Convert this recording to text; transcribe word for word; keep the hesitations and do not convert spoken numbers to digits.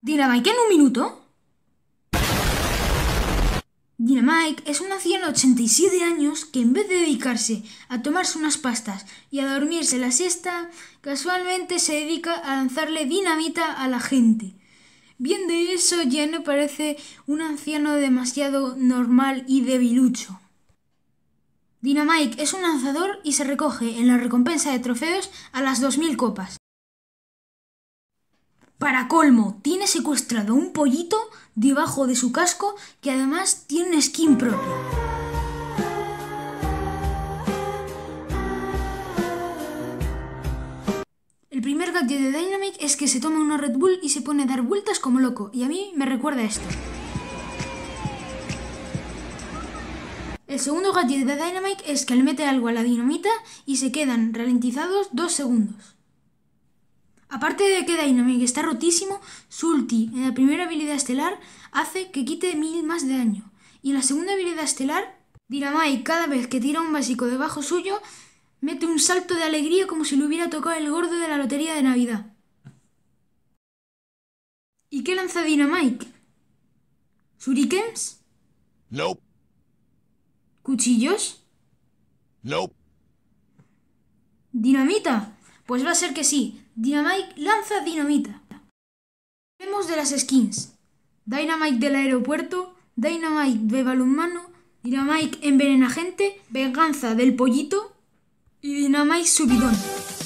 ¿Dynamite en un minuto? Dynamite es un anciano de ochenta y siete años que en vez de dedicarse a tomarse unas pastas y a dormirse la siesta, casualmente se dedica a lanzarle dinamita a la gente. Bien de eso ya no parece un anciano demasiado normal y debilucho. Dynamite es un lanzador y se recoge en la recompensa de trofeos a las dos mil copas. Para colmo, tiene secuestrado un pollito debajo de su casco que además tiene una skin propia. El primer gadget de Dynamite es que se toma una Red Bull y se pone a dar vueltas como loco, y a mí me recuerda a esto. El segundo gadget de Dynamite es que le mete algo a la dinamita y se quedan ralentizados dos segundos. Aparte de que Dynamite está rotísimo, su ulti en la primera habilidad estelar hace que quite mil más de daño. Y en la segunda habilidad estelar, Dynamite cada vez que tira un básico debajo suyo, mete un salto de alegría como si le hubiera tocado el gordo de la lotería de Navidad. ¿Y qué lanza Dynamite? ¿Shurikens? Nope. ¿Cuchillos? Nope. ¿Dinamita? Pues va a ser que sí. Dynamite lanza dinamita. Hablemos de las skins. Dynamite del aeropuerto, Dynamite de balonmano, Dynamite envenena gente, venganza del pollito y Dynamite subidón.